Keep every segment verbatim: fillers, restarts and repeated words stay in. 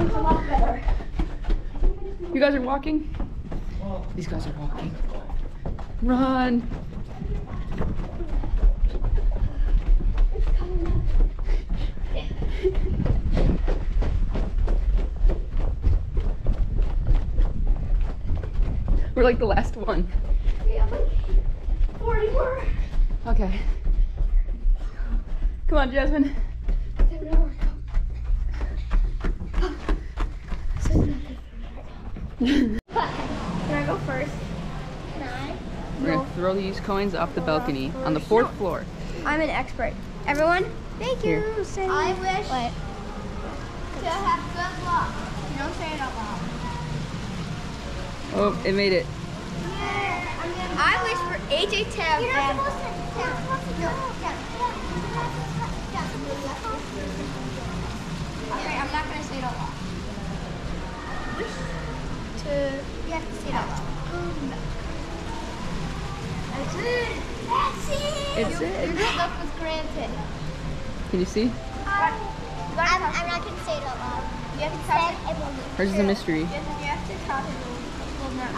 a lot better. You guys are walking? These guys are walking. Run! We're like the last one. We have like forty more. Okay. Come on, Jasmine. Can I go first? Can I? We're gonna throw these coins off the balcony on the fourth floor. I'm an expert. Everyone, thank you. Here. Say I wish what? to have good luck. You don't say it out loud. Oh, it made it. I wish for A J to have bad luck. Okay, I'm not gonna say it out loud. Wish to you have to say it out loud. That's it. That's it. It's Your it. good luck was granted. Can you see? Um, I'm, I'm not gonna say it out loud. You have to tell it. It will be Hers is a mystery. You have to, you have to tell him. Well, no.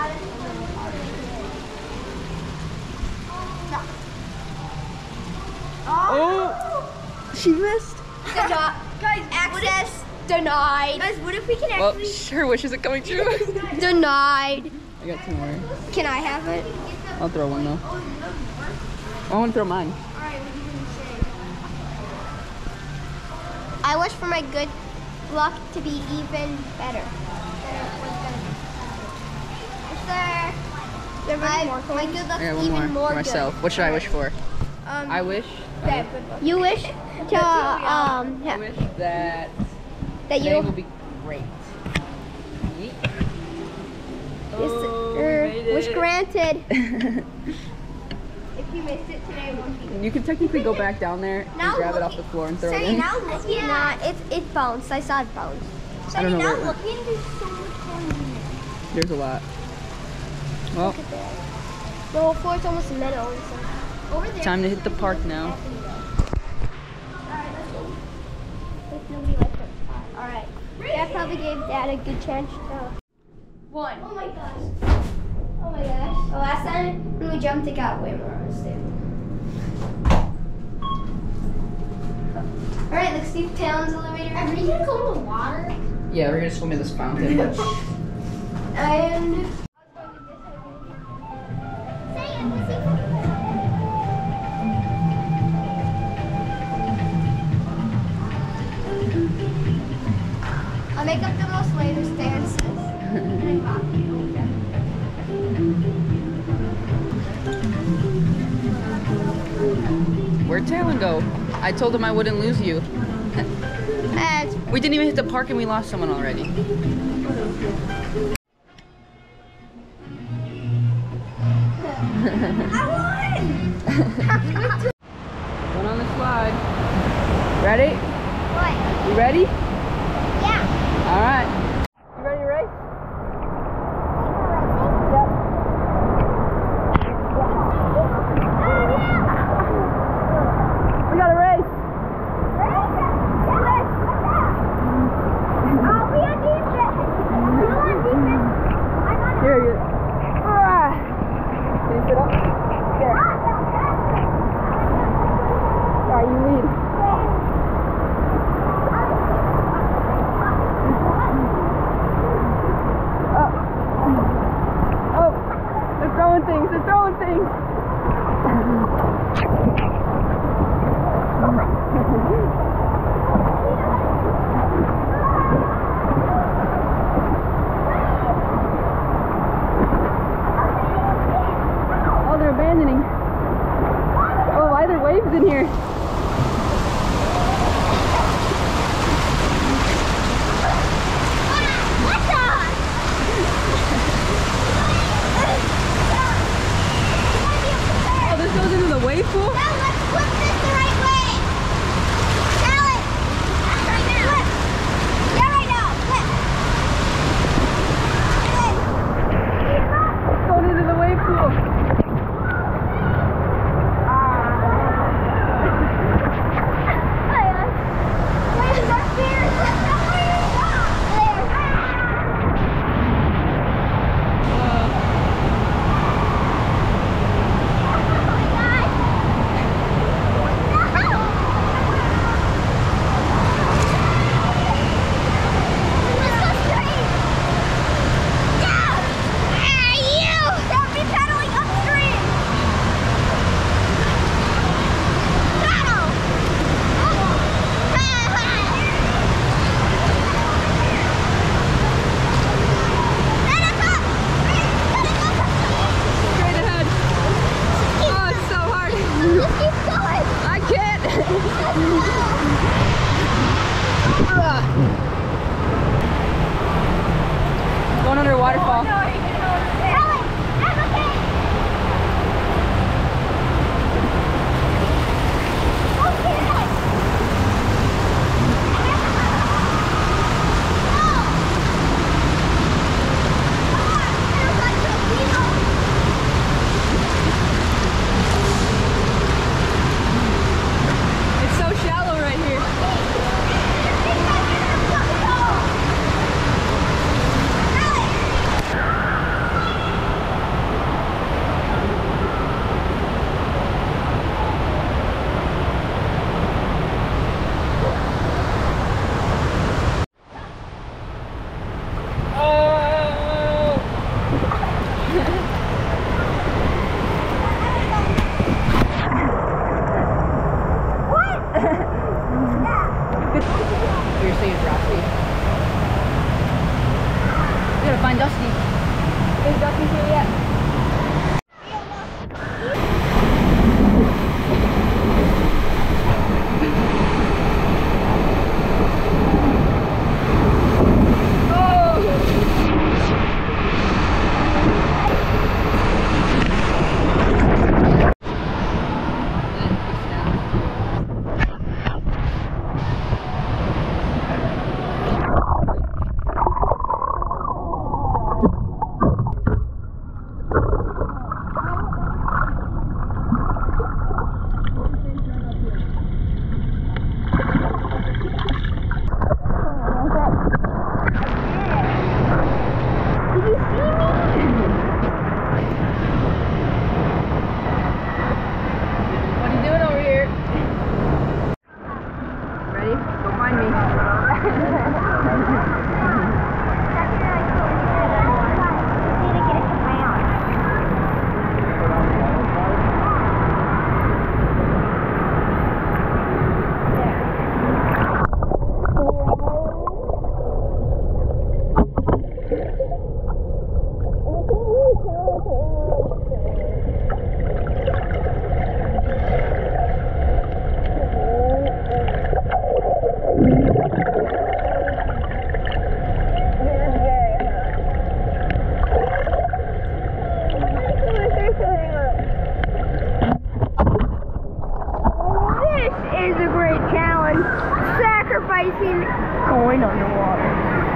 No. Oh! She missed. Deni- guys, access denied. Guys, what if we can Well, actually her wish isn't coming true. denied? I got two more. Can I have it? I'll throw one though. I want to throw mine. Alright, what are you gonna say? I wish for my good luck to be even better. Is there? there I, more my good luck I got even one more, more for myself. good. What should I wish for? Um, I wish. that you wish to um I wish that that today you will be great. Yeet. Yes, Oh, er, we made wish it. granted. If you missed it today, it won't be. You can technically go back down there Now and grab it look- off the floor and throw Say it in. now look yeah. Not, it, it bounced. I saw it bounce. I don't know now where it went. looking, there's so much coins in there. There's a lot. Well, Look at that. The whole floor's almost metal. And so. Over there. time to hit the park now. Alright, let's go. If nobody likes that spot. Alright. That probably gave Dad a good chance to. One. Oh my gosh. Oh my gosh. The last time when we jumped, it got way more unstable. Alright, let's see Talon's elevator. Are we gonna go in the water? Yeah, we're gonna swim in this fountain. And. I'll make up the most latest dances. And I copy it. Where'd Talon go? I told him I wouldn't lose you. And We didn't even hit the park and we lost someone already. I won! One on the slide. Ready? What? You ready? Yeah. All right. You ready to race? We got a race. Here you. Ah. Can you sit up? There. All right, you lead. Oh. Oh. They're throwing things. They're throwing things. Oh, they're abandoning. Oh, why are there waves in here? Oh, this goes into the wave pool? Now let's flip this the right way. walking through yet. Going underwater.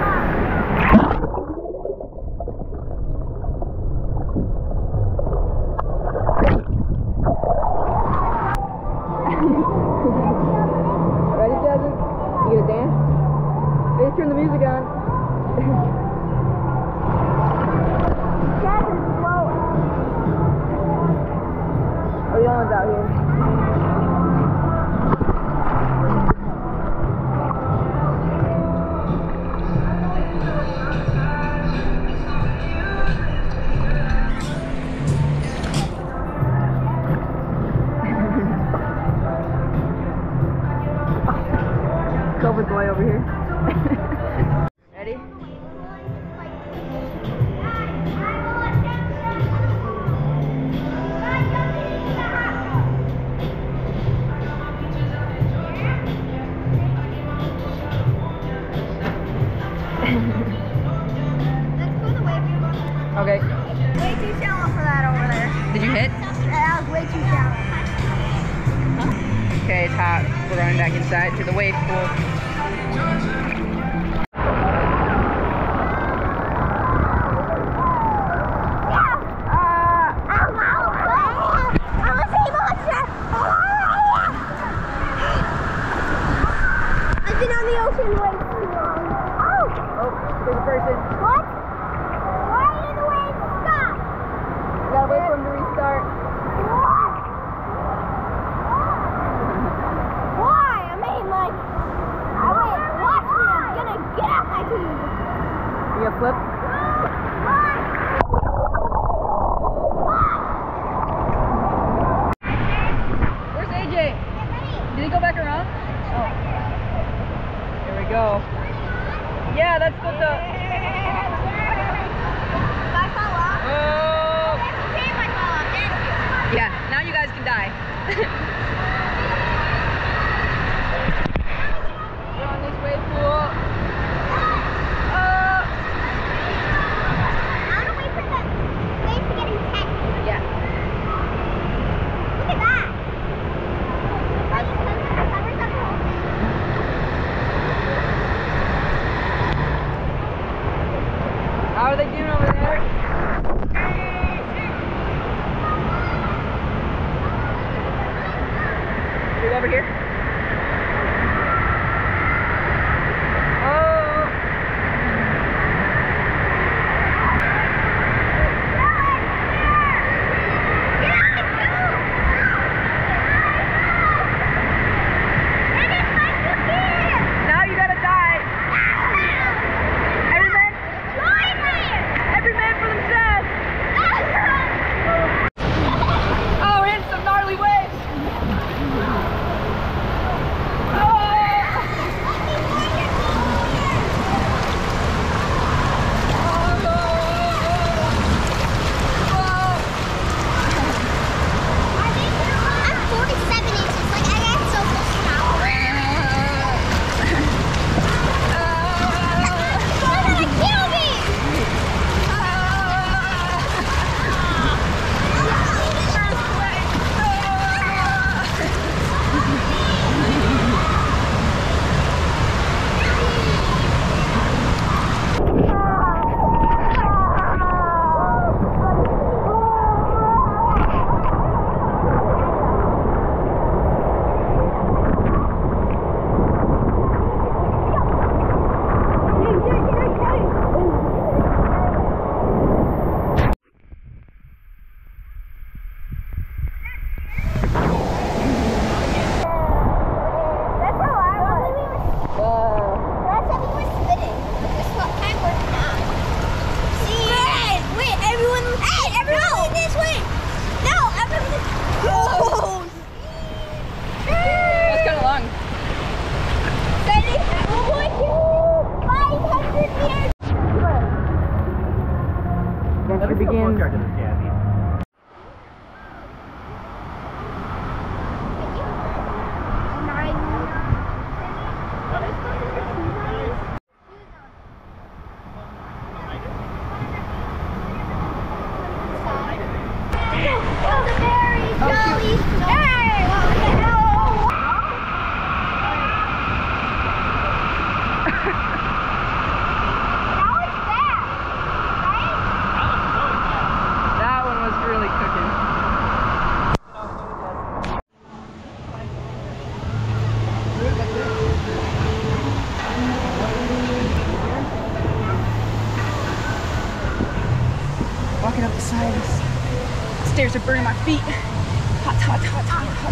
Ready, Jasmine? You gonna dance? Let's turn the music on. Jasmine's slower. We're the only ones out here. Cover boy over here. Ready? Okay. Way too shallow for that over there. Did you hit? That was way too shallow. Okay, it's hot. We're going back inside to the wave pool. I've been on the ocean way too long. Oh! Oh, there's a person. What? Why did the waves stop? We gotta wait for him to restart. What? Why? I mean, like, I wait, watch me. I'm gonna get off my tube. You gonna flip? Why? Where's A J? Did he go back around? Oh. Here we go. Yeah, that's what the... Oh. Yeah, now you guys can die. We're on this wave pool. Oh. I'm gonna wait for the waves to get intense. Yeah. Look at that. Are you close to the covers up? How are they doing over there? Should we go over here? Oh! Now you gotta die. Every man, every man for themselves. Oh, we're in some gnarly waves. again. Walking up the sides. Stairs are burning my feet. Hot, hot, hot, hot, hot.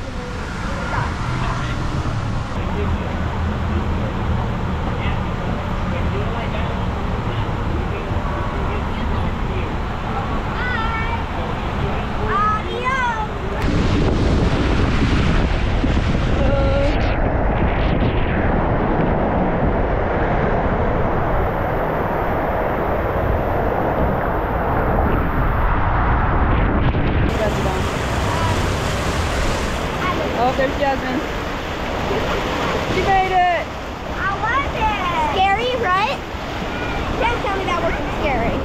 Oh, there's Jasmine. She made it! How was it? Scary, right? You can't tell me that wasn't scary.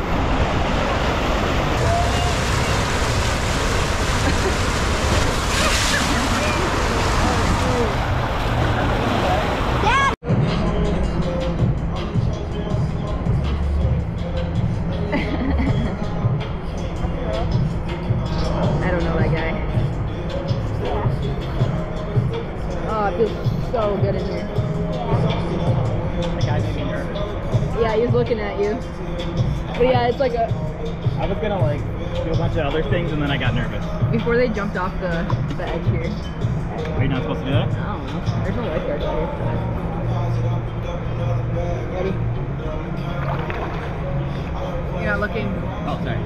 Dad! I don't know that guy. Oh, it feels so good in here. The guy made me nervous. Yeah, he was looking at you. But yeah, it's like a... I was gonna like do a bunch of other things and then I got nervous. Before they jumped off the, the edge here. Are you not supposed to do that? I don't know. There's no lifeguards out here. Ready? You're not looking. Oh, sorry.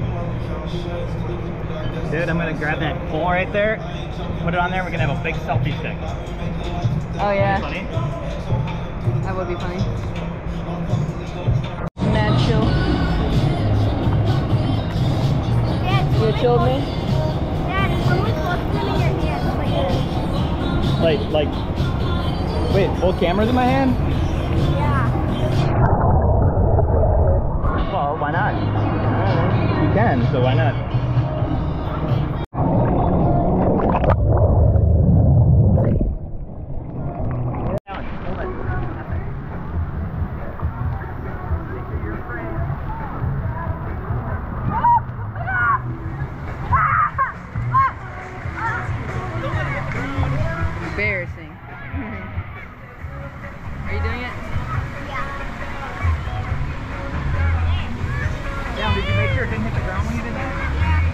Dude, I'm gonna grab that pole right there, put it on there, we're gonna have a big selfie stick. Oh yeah. Funny? That would be funny. Mad chill. Dad, You chilled me? Dad, it's always supposed to be in your hands like this. Like, like, wait, full camera's in my hand? Yeah. Well, why not? You can, so why not? Embarrassing. Are you doing it? Yeah. Yeah, did you make sure it didn't hit the ground when you did that? Yeah.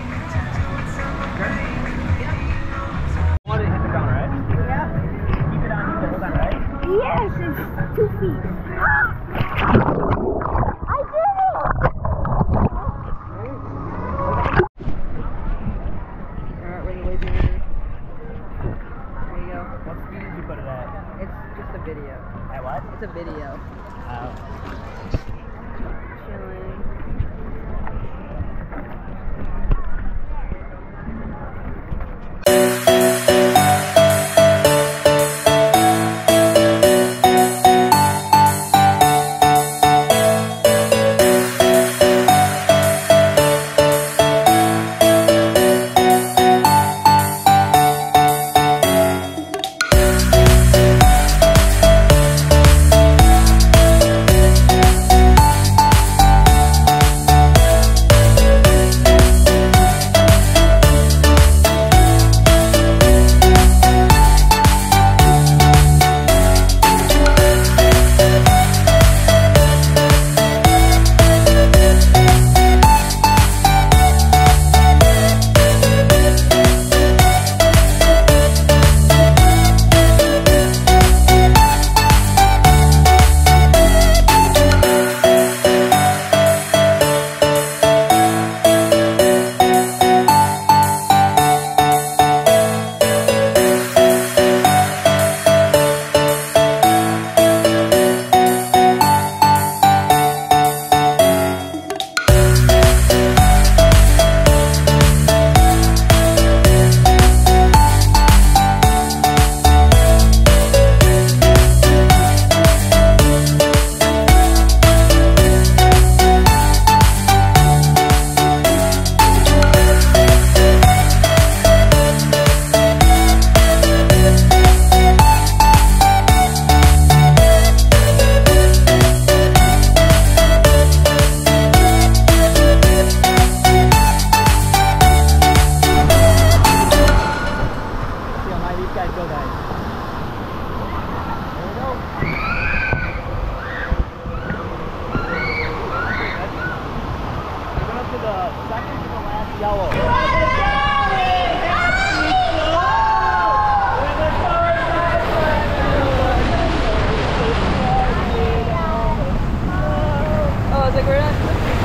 like we're not.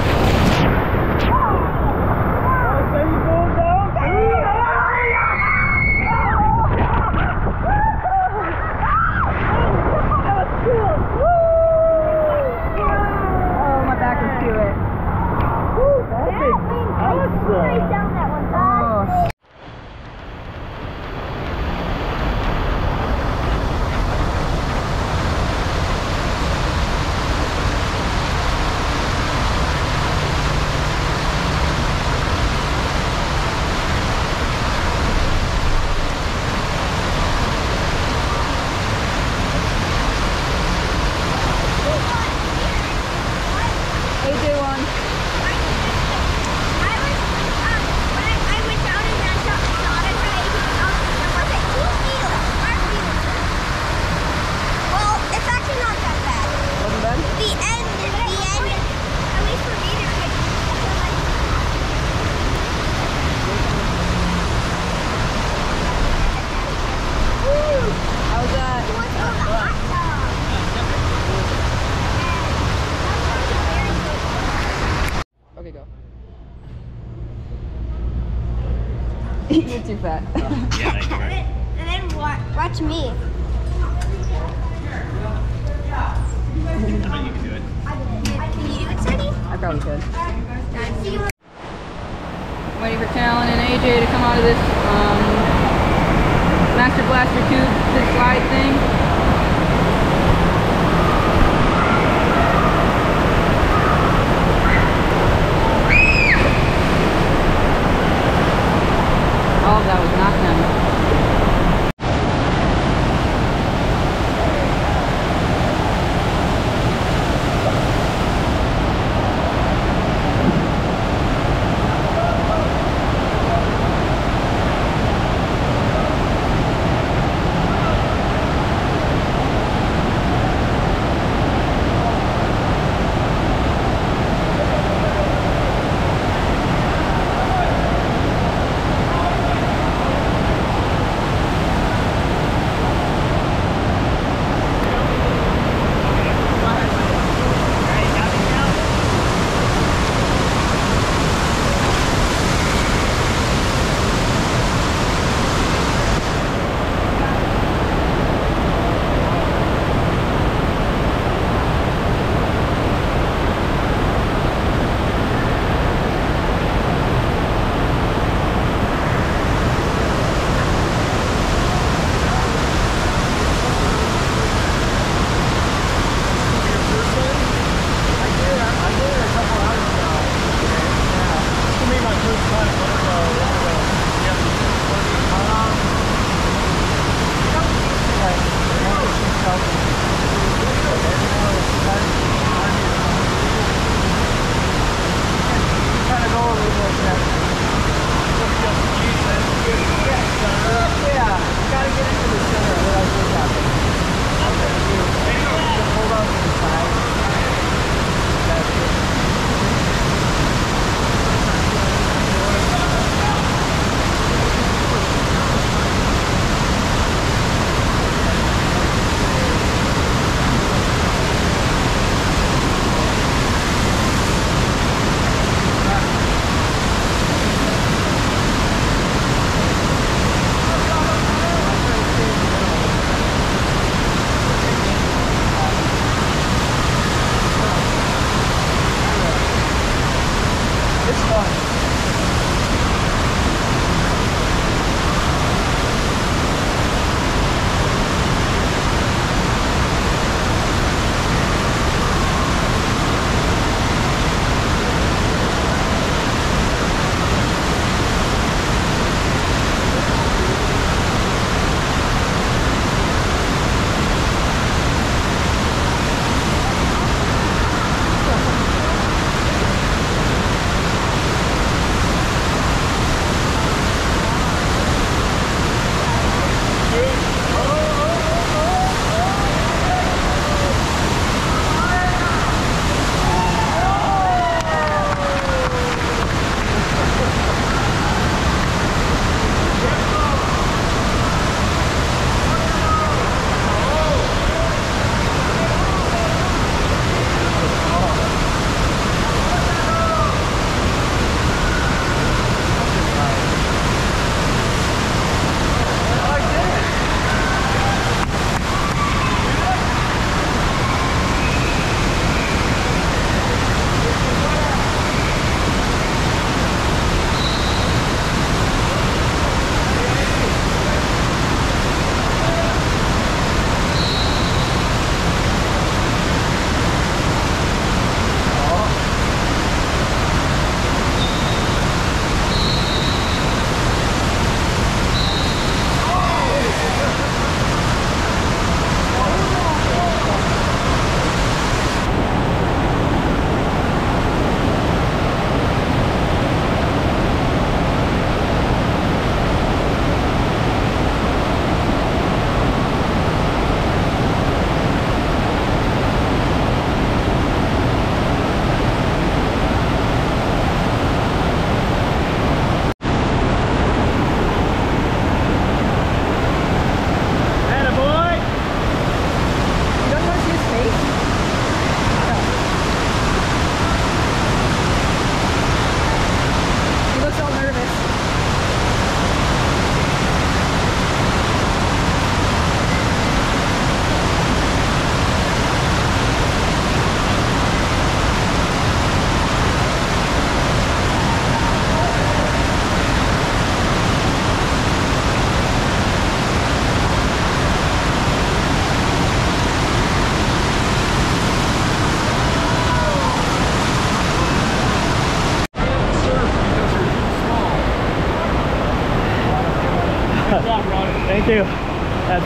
Oh, my back was to it. Woo, that is awesome. Right down that one. Oh. A J won. Wasn't bad? The end, the end. At least for me, there's like, How's that? who wants to go to the hot tub? Okay, go. You're too fat. Yeah, thank you. And then, and then watch, watch me. I bet you can do it. Can you do it, Sunny? I probably could. See you. Waiting for Talon and A J to come out of this um, Master Blaster tube, this slide thing. Oh, that was not them.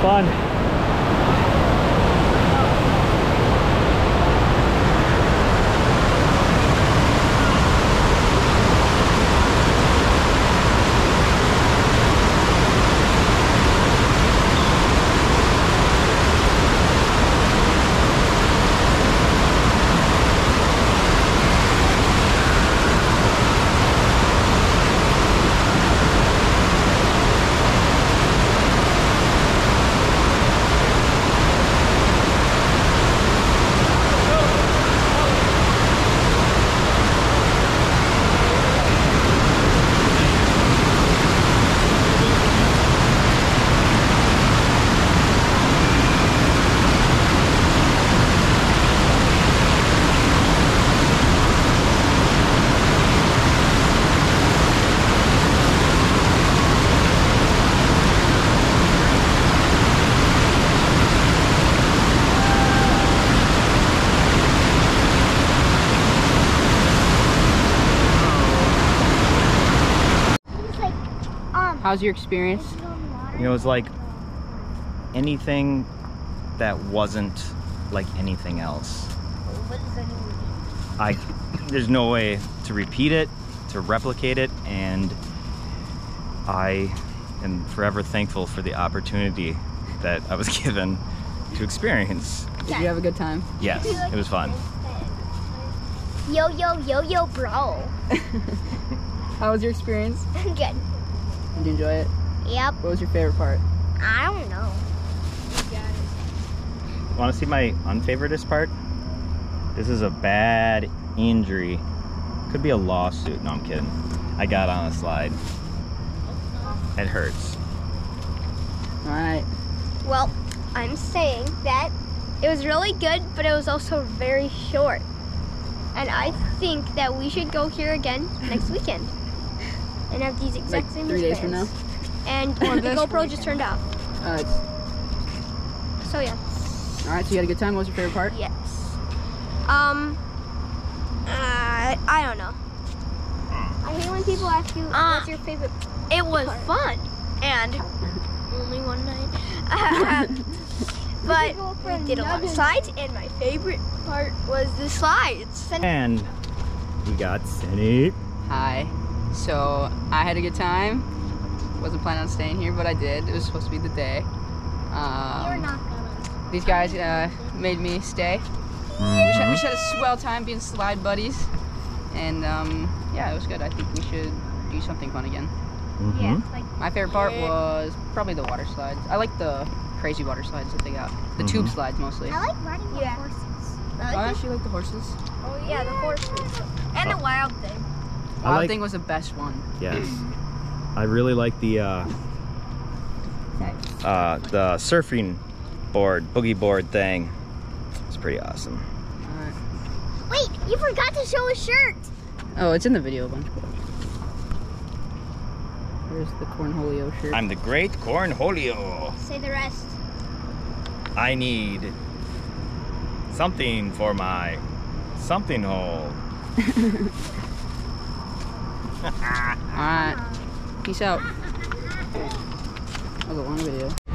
fun. How's your experience? You know, it was like anything that wasn't like anything else. I, there's no way to repeat it, to replicate it, and I am forever thankful for the opportunity that I was given to experience. Did you have a good time? Yes, it was fun. Yo, yo, yo, yo, bro. How was your experience? Good. Did you enjoy it? Yep. What was your favorite part? I don't know. Want to see my unfavoritist part? This is a bad injury. Could be a lawsuit. No, I'm kidding. I got on a slide. It hurts. All right. Well, I'm saying that it was really good, but it was also very short. And I think that we should go here again next weekend. And have these exact Like same three days from experience. now? And the GoPro just turned off. Uh, So yeah. all right, so you had a good time. What was your favorite part? Yes. Um. Uh, I don't know. I hate when people ask you Uh, what's your favorite. It was part. fun, and only one night. But we did a lot of slides, and my favorite part was the slides. And we got Cindy. Hi. So I had a good time. Wasn't planning on staying here, but I did. It was supposed to be the day. Um, You're not gonna. These guys uh, made me stay. We Mhm. just had a swell time being slide buddies, and um, yeah, it was good. I think we should do something fun again. Mhm. Yeah. Like. My favorite part was probably the water slides. I like the crazy water slides that they got. The Mhm. tube slides mostly. I like riding with Yeah. horses. Oh, I actually like the horses. Oh yeah, the horses and the wild thing. I Wild like- thing was the best one. Yes. I really like the uh, uh, the surfing board, boogie board thing. It's pretty awesome. All right. Wait, you forgot to show a shirt. Oh, it's in the video a bunch. Here's the Cornholio shirt. I'm the great Cornholio. Say the rest. I need something for my something hole. All right. Peace out. That was a long video.